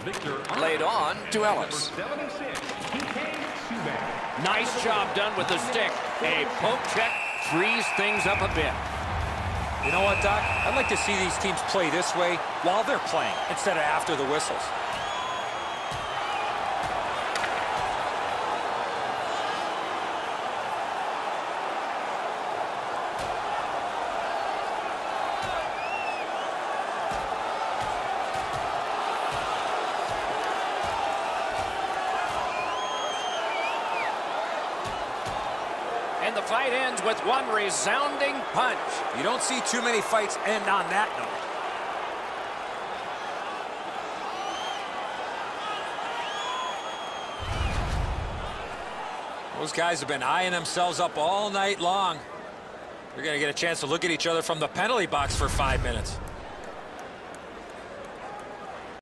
Laid on to Ellis. Nice job done with the stick. A poke check frees things up a bit. You know what, Doc? I'd like to see these teams play this way while they're playing instead of after the whistles. And the fight ends with one resounding punch. You don't see too many fights end on that note. Those guys have been eyeing themselves up all night long. They're going to get a chance to look at each other from the penalty box for 5 minutes.